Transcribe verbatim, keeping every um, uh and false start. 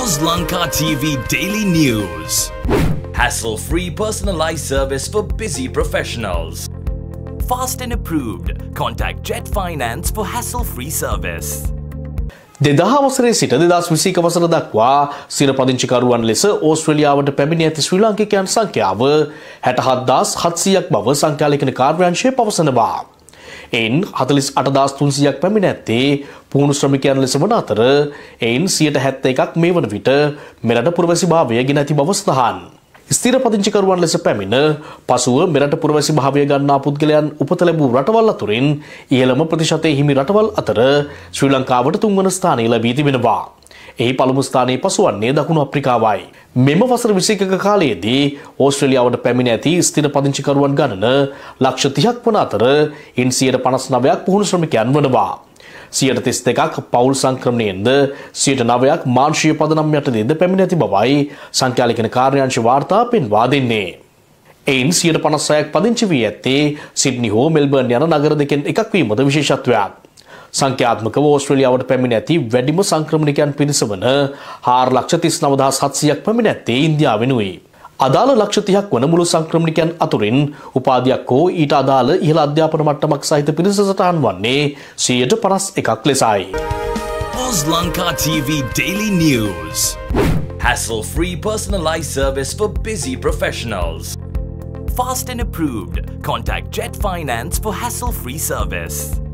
Lanka T V Daily News. Hassle-free personalized service for busy professionals. Fast and approved. Contact Jet Finance for hassle-free service. දෙදහ වසරේ සිට දෙදහස් විසි එක වසර දක්වා සිර පදිංචිකරුවන් ලෙස ඕස්ට්‍රේලියාවට පැමිණ ඇති ශ්‍රී ලාංකිකයන් සංඛ්‍යාව හැට හත්දාස් හත්සියයක් බව සංඛ්‍යාලේඛන කාර්යාංශය පවසනවා. එයින් හතළිස් අට හදාස් තුන්සියයක් පැමිණ ඇත්තේ පුහුණු ශ්‍රමිකයන් ලෙස වන අතර එයින් සියයට හැත්තෑ එකක් මේ වන විට මෙරට පුරවැසි භාවය ගෙන ඇති බව සඳහන්. ස්ථිර පදිංචිකරුවන් ලෙස පැමිණ පසුව මෙරට පුරවැසි භාවය ගන්නා පුද්ගලයන් උපත ලැබූ රටවල් අතුරින් ඉහළම ප්‍රතිශතයේ හිමි රටවල් අතර ශ්‍රී ලංකාවට තුන්වන ස්ථානය ලැබී තිබෙනවා. එහි පළමු ස්ථානයේ පසුවන්නේ දකුණු අප්‍රිකාවයි. මෙම වසර විසි එකක කාලයේදී ඕස්ට්‍රේලියාවට පැමිණ ඇති ස්ථිර පදිංචිකරුවන් ගණන ලක්ෂ තිහක් වන අතර ඉන් සියයට පනස් නවයක් පුහුණු ශ්‍රමිකයන් වනවා. සියයට තිස් දෙකක් පවුල් සංක්‍රමණයෙන්ද සියයට නවයක් මාංශීය පදනම් යටතේද පැමිණ ඇති බවයි සංඛ්‍යාලේඛන කාර්යාංශ වාර්තා පෙන්වා දෙන්නේ. එයින් සියයට පනස් හයක් පදිංචි වී ඇත්තේ සිඩ්නි හෝ මෙල්බර්න් යන නගර දෙකෙන් එකක් වීමද විශේෂත්වයක්. සංඛ්‍යාත්මකව ඕස්ට්‍රේලියාවට පැමිණ ඇති වැඩිම සංක්‍රමණිකයන් පිරිස වන හාර ලක්ෂ තිස් නව දහස් හත්සියයක් පැමිණ ඇත්තේ ඉන්දියාවෙනුයි. අදාළ ලක්ෂ තිහක් වන මුළු සංක්‍රමණිකයන් අතුරින් උපාධියක් හෝ ඊට අදාළ ඉහළ අධ්‍යාපන මට්ටමක් සහිත පිරිස සටහන් වන්නේ සියයට පනස් එකක් ලෙසයි. Lanka T V Daily News. Hassle-free personalized service for busy professionals. Fast and approved. Contact Jet Finance for hassle-free service.